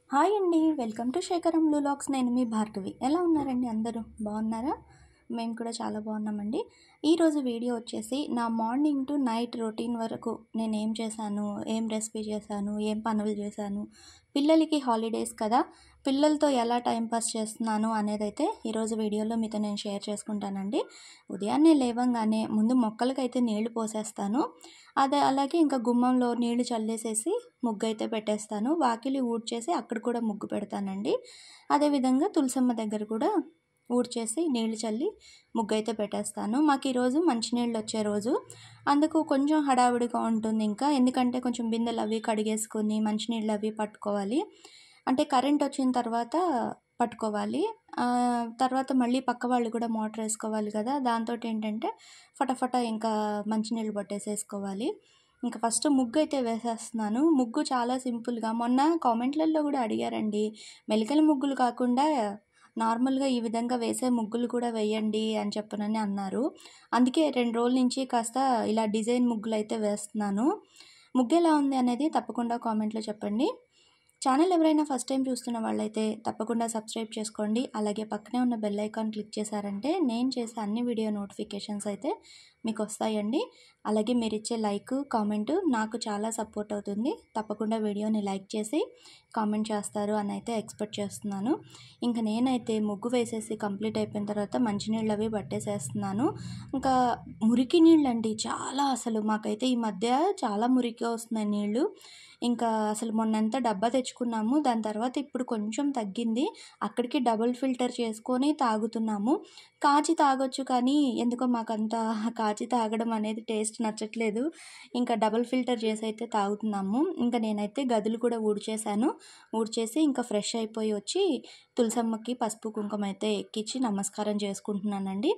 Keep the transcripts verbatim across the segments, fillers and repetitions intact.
Hi అండి. Welcome to Shekharam vlogs. నేను మీ భార్గవి. ఎలా ఉన్నారండి అందరూ? బాగున్నారా? మేము కూడా చాలా బాగున్నామండి. ఈరోజు వీడియో వచ్చేసి నా మార్నింగ్ టు నైట్ రొటీన్ వరకు నేను ఏం చేశాను, ఏం రెసిపీ చేశాను, ఏం పనులు చేశాను, పిల్లలకి హాలిడేస్ కదా, పిల్లలతో ఎలా టైంపాస్ చేస్తున్నాను అనేదైతే ఈరోజు వీడియోలో మీతో నేను షేర్ చేసుకుంటానండి. ఉదయాన్నే లేవంగానే ముందు మొక్కలకైతే నీళ్లు పోసేస్తాను. అదే అలాగే ఇంకా గుమ్మంలో నీళ్లు చల్లేసేసి ముగ్గు అయితే పెట్టేస్తాను. వాకిలి ఊడ్చేసి అక్కడ కూడా ముగ్గు పెడతానండి. అదేవిధంగా తులసమ్మ దగ్గర కూడా ఊడ్చేసి నీళ్లు చల్లి ముగ్గు అయితే పెట్టేస్తాను. మాకు ఈరోజు మంచినీళ్ళు వచ్చే రోజు, అందుకు కొంచెం హడావిడిగా ఉంటుంది. ఇంకా ఎందుకంటే కొంచెం బిందెలు అవి కడిగేసుకొని మంచినీళ్ళు అవి పట్టుకోవాలి. అంటే కరెంట్ వచ్చిన తర్వాత పట్టుకోవాలి. తర్వాత మళ్ళీ పక్క వాళ్ళు కూడా మోటార్ వేసుకోవాలి కదా, దాంతో ఏంటంటే ఫటాఫట ఇంకా మంచినీళ్ళు పట్టేసేసుకోవాలి. ఇంకా ఫస్ట్ ముగ్గు అయితే వేసేస్తున్నాను. ముగ్గు చాలా సింపుల్గా, మొన్న కామెంట్లలో కూడా అడిగారండి, మెలికల ముగ్గులు కాకుండా నార్మల్గా ఈ విధంగా వేసే ముగ్గులు కూడా వేయండి అని చెప్పనని అన్నారు. అందుకే రెండు రోజుల నుంచి కాస్త ఇలా డిజైన్ ముగ్గులు అయితే వేస్తున్నాను. ముగ్గు ఎలా ఉంది అనేది తప్పకుండా కామెంట్లో చెప్పండి. ఛానల్ ఎవరైనా ఫస్ట్ టైం చూస్తున్న వాళ్ళైతే తప్పకుండా సబ్స్క్రైబ్ చేసుకోండి. అలాగే పక్కనే ఉన్న బెల్ ఐకాన్ క్లిక్ చేశారంటే నేను చేసే అన్ని వీడియో నోటిఫికేషన్స్ అయితే మీకు వస్తాయండి. అలాగే మీరు ఇచ్చే లైక్, కామెంటు నాకు చాలా సపోర్ట్ అవుతుంది. తప్పకుండా వీడియోని లైక్ చేసి కామెంట్ చేస్తారు అని అయితే ఎక్స్పెక్ట్ చేస్తున్నాను. ఇంకా నేనైతే ముగ్గు వేసేసి కంప్లీట్ అయిపోయిన తర్వాత మంచినీళ్ళు అవి పట్టేసేస్తున్నాను. ఇంకా మురికి నీళ్ళు అండి, చాలా అసలు మాకైతే ఈ మధ్య చాలా మురికిగా వస్తున్నాయి నీళ్ళు. ఇంకా అసలు మొన్నంతా డబ్బా తెచ్చుకున్నాము, దాని తర్వాత ఇప్పుడు కొంచెం తగ్గింది. అక్కడికి డబుల్ ఫిల్టర్ చేసుకొని తాగుతున్నాము. కాచి తాగొచ్చు కానీ ఎందుకో మాకంత కాచి తాగడం అనేది టేస్ట్ నచ్చట్లేదు. ఇంకా డబుల్ ఫిల్టర్ చేసి అయితే తాగుతున్నాము. ఇంకా నేనైతే గదులు కూడా ఊడ్చేసాను. ఊడ్చేసి ఇంకా ఫ్రెష్ అయిపోయి వచ్చి తులసమ్మకి పసుపు కుంకుమ అయితే ఎక్కించి నమస్కారం చేసుకుంటున్నానండి.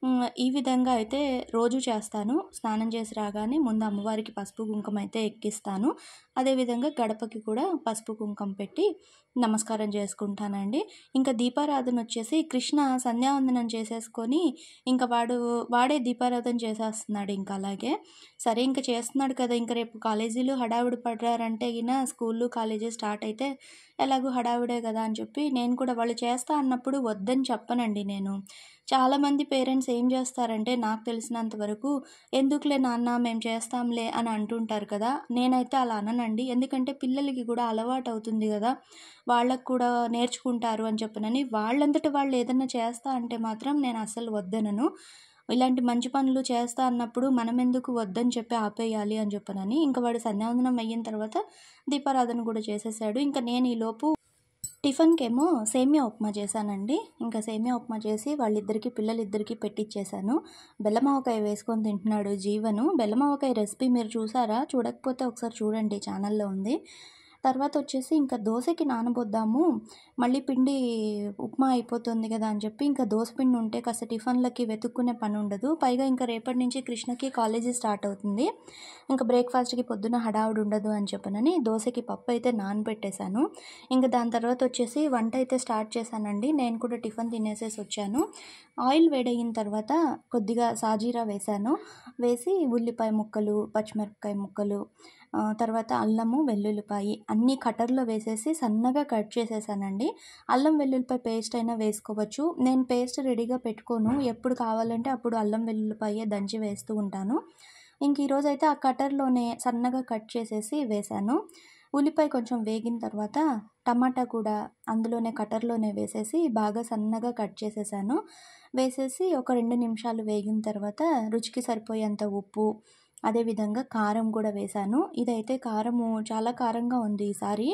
ఈ విధంగా అయితే రోజు చేస్తాను. స్నానం చేసి రాగానే ముందు అమ్మవారికి పసుపు కుంకుమ అయితే ఎక్కిస్తాను. అదేవిధంగా గడపకి కూడా పసుపు కుంకుమ పెట్టి నమస్కారం చేసుకుంటానండి. ఇంకా దీపారాధన వచ్చేసి కృష్ణ సంధ్యావందనం చేసేసుకొని ఇంకా వాడు వాడే దీపారాధన చేసేస్తున్నాడు. ఇంకా అలాగే సరే ఇంకా చేస్తున్నాడు కదా, ఇంకా రేపు కాలేజీలు హడావిడి పడ్డారంటే గిన స్కూళ్ళు కాలేజీ స్టార్ట్ అయితే ఎలాగో హడావిడే కదా అని చెప్పి నేను కూడా వాళ్ళు చేస్తా అన్నప్పుడు వద్దని చెప్పనండి. నేను చాలామంది పేరెంట్స్ ఏం చేస్తారంటే నాకు తెలిసినంత వరకు ఎందుకులే నాన్న మేము చేస్తాంలే అని అంటుంటారు కదా, నేనైతే అలా అననండి. ఎందుకంటే పిల్లలకి కూడా అలవాటు అవుతుంది కదా, వాళ్ళకు కూడా నేర్చుకుంటారు అని చెప్పనని వాళ్ళంతట వాళ్ళు ఏదన్నా చేస్తా అంటే మాత్రం నేను అస్సలు వద్దనను. ఇలాంటి మంచి పనులు చేస్తా అన్నప్పుడు మనం ఎందుకు వద్దని చెప్పి ఆపేయాలి అని చెప్పనని ఇంకా వాడు సంధ్యావందనం అయిన తర్వాత దీపారాధన కూడా చేసేసాడు. ఇంకా నేను ఈలోపు టిఫిన్కేమో సేమియా ఉప్మా చేశానండి. ఇంకా సేమియా ఉప్మా చేసి వాళ్ళిద్దరికీ పిల్లలిద్దరికీ పెట్టించేశాను. బెల్లమావకాయ వేసుకొని తింటున్నాడు జీవను. బెల్లమావకాయ రెసిపీ మీరు చూసారా? చూడకపోతే ఒకసారి చూడండి, ఛానల్లో ఉంది. తర్వాత వచ్చేసి ఇంకా దోశకి నానబోద్దాము, మళ్ళీ పిండి ఉప్మా అయిపోతుంది కదా అని చెప్పి ఇంకా దోశ పిండి ఉంటే కాస్త టిఫిన్లకి వెతుక్కునే పని ఉండదు. పైగా ఇంకా రేపటి నుంచి కృష్ణకి కాలేజీ స్టార్ట్ అవుతుంది. ఇంకా బ్రేక్ఫాస్ట్కి పొద్దున హడావుడి ఉండదు అని చెప్పనని దోశకి పప్పు అయితే నానబెట్టేశాను. ఇంకా దాని తర్వాత వచ్చేసి వంట అయితే స్టార్ట్ చేశానండి. నేను కూడా టిఫిన్ తినేసేసి వచ్చాను. ఆయిల్ వేడయిన తర్వాత కొద్దిగా సాజీరా వేశాను. వేసి ఉల్లిపాయ ముక్కలు, పచ్చిమిరపకాయ ముక్కలు, తర్వాత అల్లము, వెల్లుల్లిపాయ అన్నీ కటర్లో వేసేసి సన్నగా కట్ చేసేసానండి. అల్లం వెల్లుల్లిపాయ పేస్ట్ అయినా వేసుకోవచ్చు. నేను పేస్ట్ రెడీగా పెట్టుకోను, ఎప్పుడు కావాలంటే అప్పుడు అల్లం వెల్లుల్లిపాయ దంచి వేస్తూ ఉంటాను. ఇంక ఈరోజు అయితే ఆ కటర్లోనే సన్నగా కట్ చేసేసి వేశాను. ఉల్లిపాయ కొంచెం వేగిన తర్వాత టమాటా కూడా అందులోనే కటర్లోనే వేసేసి బాగా సన్నగా కట్ చేసేసాను. వేసేసి ఒక రెండు నిమిషాలు వేగిన తర్వాత రుచికి సరిపోయేంత ఉప్పు, అదేవిధంగా కారం కూడా వేశాను. ఇదైతే కారము చాలా కారంగా ఉంది ఈసారి.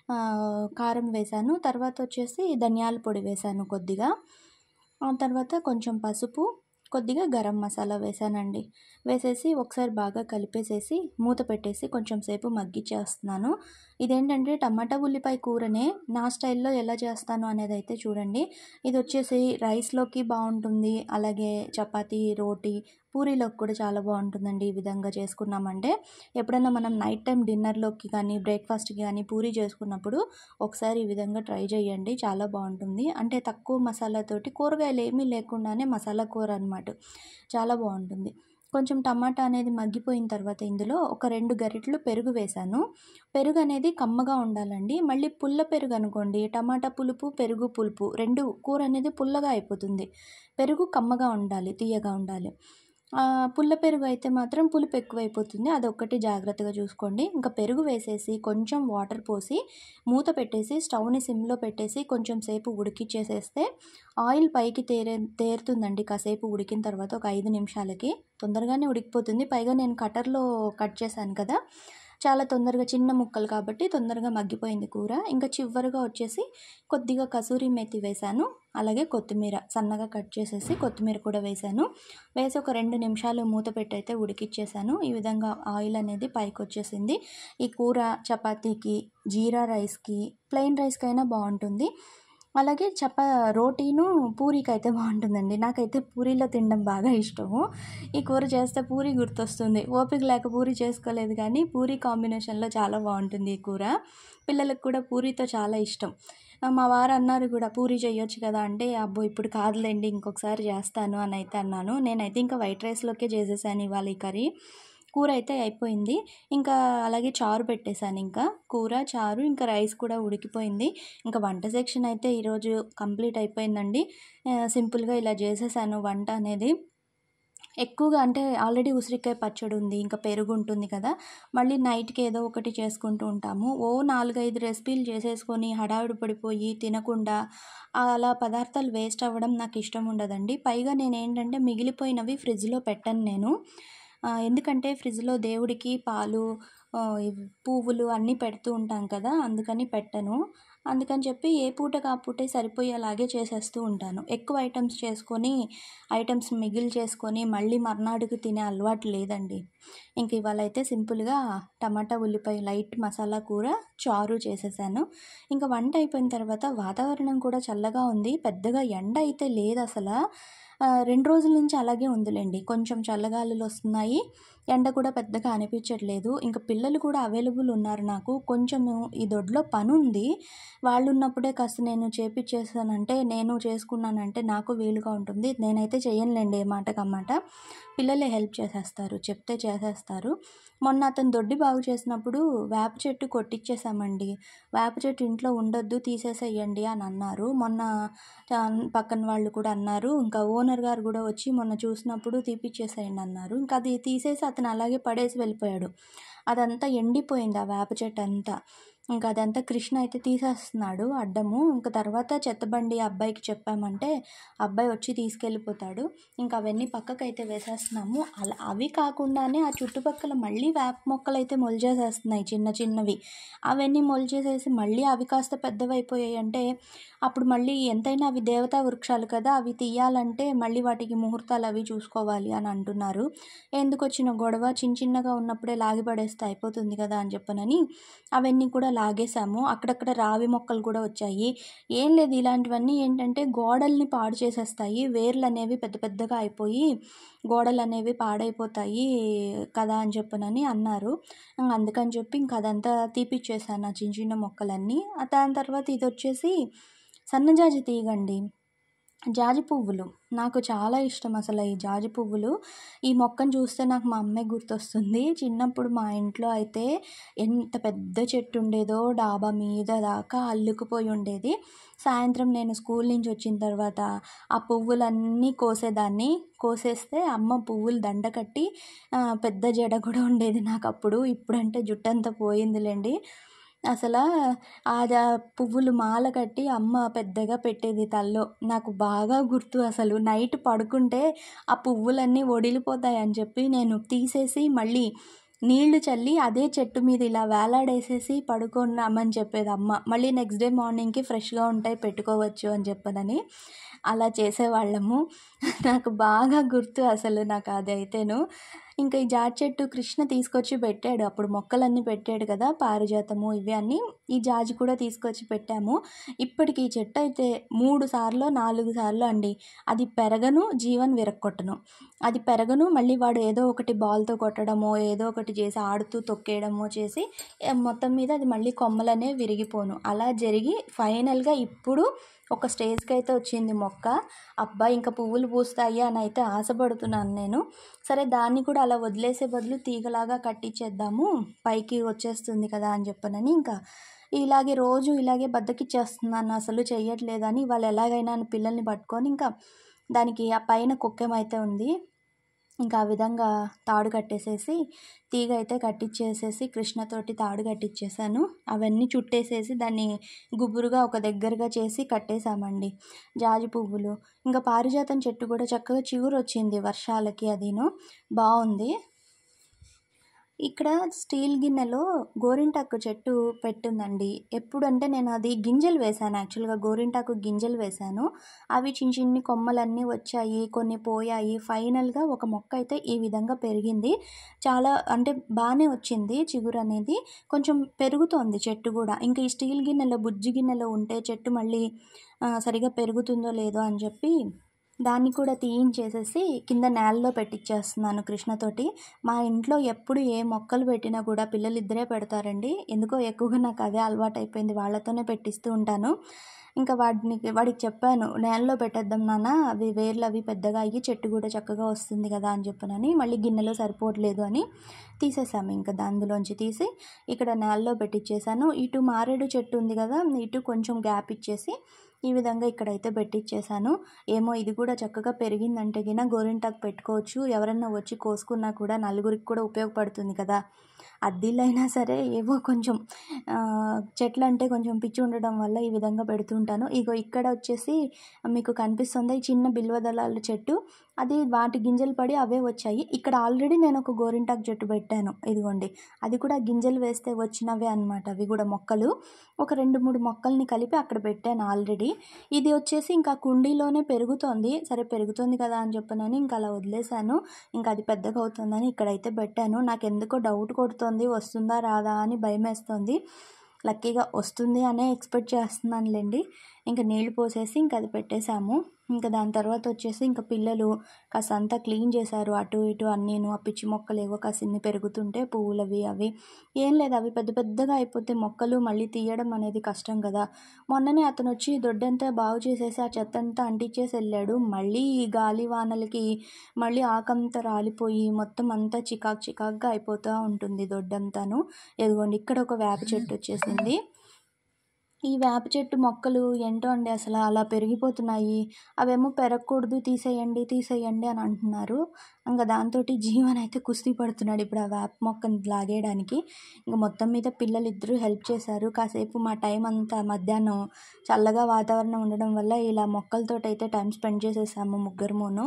కారం వేశాను. తర్వాత వచ్చేసి ధనియాల పొడి వేశాను కొద్దిగా. ఆ తర్వాత కొంచెం పసుపు, కొద్దిగా గరం మసాలా వేసానండి. వేసేసి ఒకసారి బాగా కలిపేసేసి మూత పెట్టేసి కొంచెం సేపు మగ్గిచ్చేస్తున్నాను. ఇదేంటంటే టమాటా ఉల్లిపాయ కూరనే నా స్టైల్లో ఎలా చేస్తాను అనేది అయితే చూడండి. ఇది వచ్చేసి రైస్లోకి బాగుంటుంది, అలాగే చపాతీ, రోటీ, పూరీలోకి కూడా చాలా బాగుంటుందండి. ఈ విధంగా చేసుకున్నామంటే ఎప్పుడైనా మనం నైట్ టైం డిన్నర్లోకి కానీ బ్రేక్ఫాస్ట్కి కానీ పూరీ చేసుకున్నప్పుడు ఒకసారి ఈ విధంగా ట్రై చేయండి, చాలా బాగుంటుంది. అంటే తక్కువ మసాలాతోటి కూరగాయలు ఏమీ లేకుండానే మసాలా కూర అనమాట, చాలా బాగుంటుంది. కొంచెం టమాటా అనేది మగ్గిపోయిన తర్వాత ఇందులో ఒక రెండు గరిటెలు పెరుగు వేశాను. పెరుగు అనేది కమ్మగా ఉండాలండి. మళ్ళీ పుల్ల పెరుగు అనుకోండి, టమాటా పులుపు, పెరుగు పులుపు రెండు కూర అనేది పుల్లగా అయిపోతుంది. పెరుగు కమ్మగా ఉండాలి, తియ్యగా ఉండాలి. ఆహ్, పుల్ల పెరుగు అయితే మాత్రం పులుపు ఎక్కువైపోతుంది. అదొక్కటి జాగ్రత్తగా చూసుకోండి. ఇంకా పెరుగు వేసేసి కొంచెం వాటర్ పోసి మూత పెట్టేసి స్టవ్‌ని సిమ్‌లో పెట్టేసి కొంచెం సేపు ఉడికిచ్చేసేస్తే ఆయిల్ పైకి తేరే తేరుతుందండి. కాసేపు ఉడికిన తర్వాత ఒక ఐదు నిమిషాలకి తొందరగానే ఉడికిపోతుంది. పైగా నేను కటర్‌లో కట్ చేశాను కదా! చాలా తొందరగా చిన్న ముక్కలు కాబట్టి తొందరగా మగ్గిపోయింది కూర. ఇంకా చివరగా వచ్చేసి కొద్దిగా కసూరి మేతి వేశాను. అలాగే కొత్తిమీర సన్నగా కట్ చేసేసి కొత్తిమీర కూడా వేశాను. వేసి ఒక రెండు నిమిషాలు మూత పెట్టయితే ఉడికిచ్చేసాను. ఈ విధంగా ఆయిల్ అనేది పైకొచ్చేసింది. ఈ కూర చపాతీకి, జీరా రైస్‌కి, ప్లెయిన్ రైస్‌కైనా బావుంటుంది. అలాగే చపా రోటీను పూరీకైతే బావుంటుందండి. నాకైతే పూరీలో తినడం బాగా ఇష్టము. ఈ కూర చేస్తే పూరీ గుర్తొస్తుంది. ఓపిక లేక పూరీ చేసుకోలేదు కానీ పూరీ కాంబినేషన్‌లో చాలా బావుంటుంది ఈ కూర. పిల్లలకు కూడా పూరీతో చాలా ఇష్టం. ఆహ్, మా వారు అన్నారు కూడా పూరీ చేయొచ్చు కదా! అంటే అబ్బో! ఇప్పుడు కాదులెండి ఇంకొకసారి చేస్తాను అని అయితే అన్నాను. నేనైతే ఇంకా వైట్ రైస్‌లోకే చేసేసాను ఇవాళ ఈ కర్రీ. కూర అయితే అయిపోయింది. ఇంకా అలాగే చారు పెట్టేశాను ఇంకా. కూర, చారు ఇంకా రైస్ కూడా ఉడికిపోయింది. ఇంకా వంట సెక్షన్ అయితే ఈరోజు కంప్లీట్ అయిపోయిందండి. ఆహ్, సింపుల్‌గా ఇలా చేసేసాను వంట అనేది. ఎక్కువగా అంటే ఆల్రెడీ ఉసిరికాయ పచ్చడి ఉంది. ఇంకా పెరుగు ఉంటుంది కదా! మళ్ళీ నైట్‌కి ఏదో ఒకటి చేసుకుంటూ ఉంటాము. ఓ నాలుగు, ఐదు రెసిపీలు చేసేసుకొని హడావిడి పడిపోయి తినకుండా అలా పదార్థాలు వేస్ట్ అవ్వడం నాకు ఇష్టం ఉండదండి. పైగా నేనేంటంటే మిగిలిపోయినవి ఫ్రిడ్జ్‌లో పెట్టను నేను. ఆహ్, ఎందుకంటే ఫ్రిడ్జ్‌లో దేవుడికి పాలు, ఆహ్, ఇవి పువ్వులు అన్నీ పెడుతూ ఉంటాం కదా! అందుకని పెట్టను. అందుకని చెప్పి ఏ పూటకి ఆ పూటే సరిపోయేలాగే చేసేస్తూ ఉంటాను. ఎక్కువ ఐటెమ్స్ చేసుకొని, ఐటెమ్స్ మిగిల్చేసుకొని మళ్ళీ మర్నాడుకి తినే అలవాటు లేదండి. ఇంక ఇవాళైతే సింపుల్‌గా టమాటా, ఉల్లిపాయ లైట్ మసాలా కూర, చారు చేసేసాను. ఇంక వంట అయిపోయిన తర్వాత వాతావరణం కూడా చల్లగా ఉంది. పెద్దగా ఎండ అయితే లేదసల. ఆహ్, రెండు రోజుల నుంచి అలాగే ఉందిలెండి. కొంచెం చల్లగాలులొస్తున్నాయి. ఎండ కూడా పెద్దగా అనిపించట్లేదు. ఇంక పిల్లలు కూడా అవైలబుల్ ఉన్నారు నాకు. కొంచెము ఈ దొడ్లో పనుంది. వాళ్ళున్నప్పుడే కాస్త నేను చేపిచ్చేసానంటే, నేను చేసుకున్నానంటే నాకు వీలుగా ఉంటుంది. నేనైతే చెయ్యనులెండి ఏ మాటకి ఆ మాట. పిల్లలే హెల్ప్ చేసేస్తారు. చెప్తే చేసేస్తారు. మొన్న అతను దొడ్డి బాగు చేసినప్పుడు వేప చెట్టు కొట్టిచ్చేసామండి. వేప చెట్టు ఇంట్లో ఉండొద్దు తీసేసేయండి అని అన్నారు. మొన్న ఆహ్, పక్కన వాళ్ళు కూడా అన్నారు. ఇంకా ఓనర్ గారు కూడా వచ్చి మొన్న చూసినప్పుడు తీపిచ్చేసేయండి అన్నారు. ఇంకా అది తీసేసి అతను అలాగే పడేసి వెళ్ళిపోయాడు. అదంతా ఎండిపోయింది ఆ వేప చెట్టంతా. ఇంకా అదంతా కృష్ణ అయితే తీసేస్తున్నాడు అడ్డము. ఇంక తర్వాత చెత్తబండి అబ్బాయికి చెప్పామంటే అబ్బాయి వచ్చి తీసుకెళ్ళిపోతాడు. ఇంకా అవన్నీ పక్కకైతే వేసేస్తున్నాము. అలా అవి కాకుండానే ఆ చుట్టుపక్కల మళ్ళీ వేప మొక్కలైతే మొలిచేసేస్తున్నాయి చిన్న చిన్నవి. అవన్నీ మొలిచేసేసి మళ్ళీ అవి కాస్త పెద్దవైపోయాయంటే అప్పుడు మళ్ళీ ఎంతైనా అవి దేవతా వృక్షాలు కదా! అవి తీయాలంటే మళ్ళీ వాటికి ముహూర్తాలు అవి చూసుకోవాలి అని అంటున్నారు. ఎందుకొచ్చిన గొడవ చిన్న చిన్నగా ఉన్నప్పుడే లాగి పడేస్తే అయిపోతుంది కదా అని చెప్పనని అవన్నీ కూడా లాగేశాము. అక్కడక్కడ రావి మొక్కలు కూడా వచ్చాయి. ఏం లేదు ఇలాంటివన్నీ ఏంటంటే గోడల్ని పాడు చేసేస్తాయి. వేర్లనేవి పెద్ద పెద్దగా అయిపోయి గోడలనేవి పాడైపోతాయి కదా అని చెప్పనని అన్నారు. అందుకని చెప్పి ఇంక అదంతా తీపిచ్చేసాను ఆ చిన్న చిన్న మొక్కలన్నీ. దాని తర్వాత ఇదొచ్చేసి సన్నజాజి తీగండి. జాజి పువ్వులు నాకు చాలా ఇష్టం అసలు ఈ జాజి పువ్వులు. ఈ మొక్కను చూస్తే నాకు మా అమ్మే గుర్తొస్తుంది. చిన్నప్పుడు మా ఇంట్లో అయితే ఎంత పెద్ద చెట్టు ఉండేదో డాబా మీద దాకా అల్లుకుపోయి ఉండేది. సాయంత్రం నేను స్కూల్ నుంచి వచ్చిన తర్వాత ఆ పువ్వులన్నీ కోసేదాన్ని. కోసేస్తే అమ్మ పువ్వులు దండ కట్టి ఆహ్, పెద్ద జడ కూడా ఉండేది నాకప్పుడు. ఇప్పుడంటే జుట్టంతా పోయిందిలెండి. అసలా అది ఆ పువ్వులు మాల కట్టి అమ్మ పెద్దగా పెట్టేది తలలో. నాకు బాగా గుర్తు అసలు. నైట్ పడుకుంటే ఆ పువ్వులన్నీ ఒడిలిపోతాయని చెప్పి నేను తీసేసి మళ్ళీ నీళ్లు చల్లి అదే చెట్టు మీద ఇలా వేలాడేసేసి పడుకున్నామని చెప్పేది అమ్మ. మళ్ళీ నెక్స్ట్ డే మార్నింగ్‌కి ఫ్రెష్‌గా ఉంటాయి పెట్టుకోవచ్చు అని చెప్పనని. అలా చేసేవాళ్ళము. నాకు బాగా గుర్తు అసలు నాకు అదైతేను. ఇంకా ఈ జాజి చెట్టు కృష్ణ తీసుకొచ్చి పెట్టాడు. అప్పుడు మొక్కలన్నీ పెట్టాడు కదా, పారిజాతము ఇవి అన్నీ. ఈ జాజి కూడా తీసుకొచ్చి పెట్టాము. ఇప్పటికి ఈ చెట్టు అయితే మూడు సార్లు నాలుగు సార్లు అండి, అది పెరగను, జీవన్ విరక్కొట్టను. అది పెరగను, మళ్ళీ వాడు ఏదో ఒకటి బాల్తో కొట్టడమో ఏదో ఒకటి చేసి ఆడుతూ తొక్కేయడమో చేసి మొత్తం మీద అది మళ్ళీ కొమ్మలనే విరిగిపోను. అలా జరిగి ఫైనల్గా ఇప్పుడు ఒక స్టేజ్కి అయితే వచ్చింది మొక్క. అబ్బా ఇంకా పువ్వులు పూస్తాయి అని అయితే ఆశపడుతున్నాను నేను. సరే దాన్ని కూడా అలా వదిలేసే బదులు తీగలాగా కట్టించేద్దాము, పైకి వచ్చేస్తుంది కదా అని చెప్పనని ఇంకా ఇలాగే రోజు ఇలాగే బద్దకిచ్చేస్తున్నాను, అసలు చెయ్యట్లేదని. వాళ్ళు ఎలాగైనా పిల్లల్ని పట్టుకొని ఇంకా దానికి ఆ పైన కుక్కెమైతే ఉంది, ఇంకా ఆ విధంగా తాడు కట్టేసేసి తీగ అయితే కట్టించేసేసి కృష్ణతోటి తాడు కట్టించేసాను. అవన్నీ చుట్టేసేసి దాన్ని గుబురుగా ఒక దగ్గరగా చేసి కట్టేసామండి జాజి పువ్వులు. ఇంకా పారిజాతం చెట్టు కూడా చక్కగా చిగురు వచ్చింది వర్షాలకి, అదిను బాగుంది. ఇక్కడ స్టీల్ గిన్నెలో గోరింటాకు చెట్టు పెట్టుందండి. ఎప్పుడంటే నేను అది గింజలు వేశాను, యాక్చువల్గా గోరింటాకు గింజలు వేశాను. అవి చిన్న చిన్ని కొమ్మలన్నీ వచ్చాయి, కొన్ని పోయాయి. ఫైనల్గా ఒక మొక్క అయితే ఈ విధంగా పెరిగింది. చాలా అంటే బాగానే వచ్చింది చిగురు అనేది, కొంచెం పెరుగుతోంది చెట్టు కూడా. ఇంకా ఈ స్టీల్ గిన్నెలో బుజ్జి గిన్నెలో ఉంటే చెట్టు మళ్ళీ సరిగా పెరుగుతుందో లేదో అని చెప్పి దాన్ని కూడా తీయించేసేసి కింద నేలలో పెట్టించేస్తున్నాను కృష్ణతోటి. మా ఇంట్లో ఎప్పుడు ఏ మొక్కలు పెట్టినా కూడా పిల్లలు ఇద్దరే పెడతారండి. ఎందుకో ఎక్కువగా నాకు అదే అలవాటు అయిపోయింది, వాళ్ళతోనే పెట్టిస్తూ ఉంటాను. ఇంకా వాడిని వాడికి చెప్పాను, నేలలో పెట్టేద్దాం నాన్న, అవి వేర్లు అవి పెద్దగా అయ్యి చెట్టు కూడా చక్కగా వస్తుంది కదా అని చెప్పనని. మళ్ళీ గిన్నెలో సరిపోవట్లేదు అని తీసేసాము. ఇంకా అందులోంచి తీసి ఇక్కడ నేలలో పెట్టించేసాను. ఇటు మారేడు చెట్టు ఉంది కదా, ఇటు కొంచెం గ్యాప్ ఇచ్చేసి ఈ విధంగా ఇక్కడైతే పెట్టించేసాను. ఏమో ఇది కూడా చక్కగా పెరిగిందంటే గిన గోరింటాకు పెట్టుకోవచ్చు, ఎవరన్నా వచ్చి కోసుకున్నా కూడా నలుగురికి కూడా ఉపయోగపడుతుంది కదా. అద్దిల్లైనా సరే ఏవో కొంచెం చెట్లు అంటే కొంచెం పిచ్చి ఉండడం వల్ల ఈ విధంగా పెడుతుంటాను. ఇగో ఇక్కడ వచ్చేసి మీకు కనిపిస్తుంది ఈ చిన్న బిల్వదళాల చెట్టు, అది వాటి గింజలు పడి అవే వచ్చాయి. ఇక్కడ ఆల్రెడీ నేను ఒక గోరింటాకు చెట్టు పెట్టాను, ఇదిగోండి. అది కూడా గింజలు వేస్తే వచ్చినవే అనమాట, అవి కూడా మొక్కలు. ఒక రెండు మూడు మొక్కల్ని కలిపి అక్కడ పెట్టాను ఆల్రెడీ. ఇది వచ్చేసి ఇంకా కుండీలోనే పెరుగుతోంది. సరే పెరుగుతుంది కదా అని చెప్పనని ఇంకా అలా వదిలేశాను. ఇంకా అది పెద్దగా అవుతుందని ఇక్కడైతే పెట్టాను. నాకు ఎందుకో డౌట్ కొడుతోంది, వస్తుందా రాదా అని భయం వేస్తుంది. లక్కీగా వస్తుంది అనే ఎక్స్పెక్ట్ చేస్తున్నానులేండి. ఇంకా నీళ్లు పోసేసి ఇంకా అది పెట్టేశాము. ఇంకా దాని తర్వాత వచ్చేసి ఇంకా పిల్లలు కాస్త అంతా క్లీన్ చేశారు, అటు ఇటు అన్నీను. ఆ పిచ్చి మొక్కలు ఏవో కాసిన్ని పెరుగుతుంటే పువ్వులు అవి అవి ఏం లేదు, అవి పెద్ద పెద్దగా అయిపోతే మొక్కలు మళ్ళీ తీయడం అనేది కష్టం కదా. మొన్ననే అతను వచ్చి దొడ్డంతా బాగు చేసేసి ఆ చెత్త అంతా అంటించేసి వెళ్ళాడు. మళ్ళీ ఈ గాలి వానలకి మళ్ళీ ఆకంతా రాలిపోయి మొత్తం అంతా చికాకు చికాకుగా అయిపోతూ ఉంటుంది దొడ్డంతాను. ఎదుగోండి ఇక్కడ ఒక వేప చెట్టు వచ్చేసింది. ఈ వేప చెట్టు మొక్కలు ఏంటో అండి అసలు అలా పెరిగిపోతున్నాయి. అవేమో పెరగకూడదు, తీసేయండి తీసేయండి అని అంటున్నారు. ఇంకా దాంతో జీవన్ అయితే కుస్తీ పడుతున్నాడు ఇప్పుడు ఆ వేప మొక్కని లాగేయడానికి. ఇంకా మొత్తం మీద పిల్లలు ఇద్దరూ హెల్ప్ చేశారు. కాసేపు మా టైం అంతా మధ్యాహ్నం చల్లగా వాతావరణం ఉండడం వల్ల ఇలా మొక్కలతో అయితే టైం స్పెండ్ చేసేసాము ముగ్గురుమును.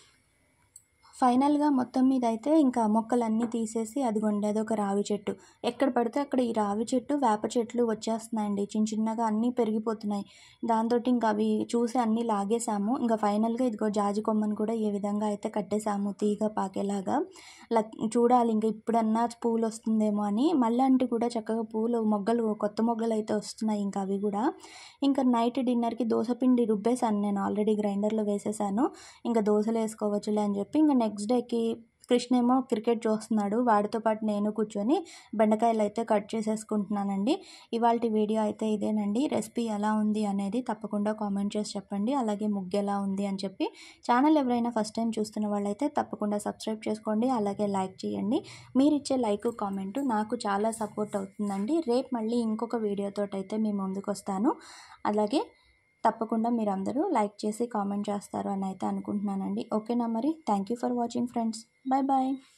ఫైనల్గా మొత్తం మీద అయితే ఇంకా మొక్కలన్నీ తీసేసి అదిగోండి అదొక రావి చెట్టు. ఎక్కడ పడితే అక్కడ ఈ రావి చెట్టు వేప చెట్లు వచ్చేస్తున్నాయండి, చిన్న చిన్నగా అన్నీ పెరిగిపోతున్నాయి. దాంతో ఇంకా అవి చూసి అన్నీ లాగేసాము. ఇంకా ఫైనల్గా ఇదిగో జాజి కొమ్మను కూడా ఏ విధంగా అయితే కట్టేసాము తీగ పాకేలాగా. చూడాలి ఇంకా ఇప్పుడన్నా పూలు వస్తుందేమో అని. మళ్ళీ కూడా చక్కగా పూలు మొగ్గలు కొత్త మొగ్గలు అయితే వస్తున్నాయి ఇంకా అవి కూడా. ఇంకా నైట్ డిన్నర్కి దోసపిండి రుబ్బేసాను నేను, ఆల్రెడీ గ్రైండర్లో వేసేసాను. ఇంకా దోశలు వేసుకోవచ్చులే అని చెప్పి ఇంకా నెక్స్ట్ డేకి కృష్ణ ఏమో క్రికెట్ చూస్తున్నాడు, వాడితో పాటు నేను కూర్చొని బెండకాయలు అయితే కట్ చేసేసుకుంటున్నానండి. ఇవాళ వీడియో అయితే ఇదేనండి. రెసిపీ ఎలా ఉంది అనేది తప్పకుండా కామెంట్ చేసి చెప్పండి. అలాగే ముగ్గు ఎలా ఉంది అని చెప్పి. ఛానల్ ఎవరైనా ఫస్ట్ టైం చూస్తున్న వాళ్ళైతే తప్పకుండా సబ్స్క్రైబ్ చేసుకోండి, అలాగే లైక్ చేయండి. మీరు ఇచ్చే లైక్ కామెంటు నాకు చాలా సపోర్ట్ అవుతుందండి. రేపు మళ్ళీ ఇంకొక వీడియోతో అయితే మీ ముందుకు వస్తాను. అలాగే తప్పకుండా మీరు అందరూ లైక్ చేసి కామెంట్ చేస్తారు అని అయితే అనుకుంటున్నానండి. ఓకేనా మరి, thank you for watching friends, bye bye.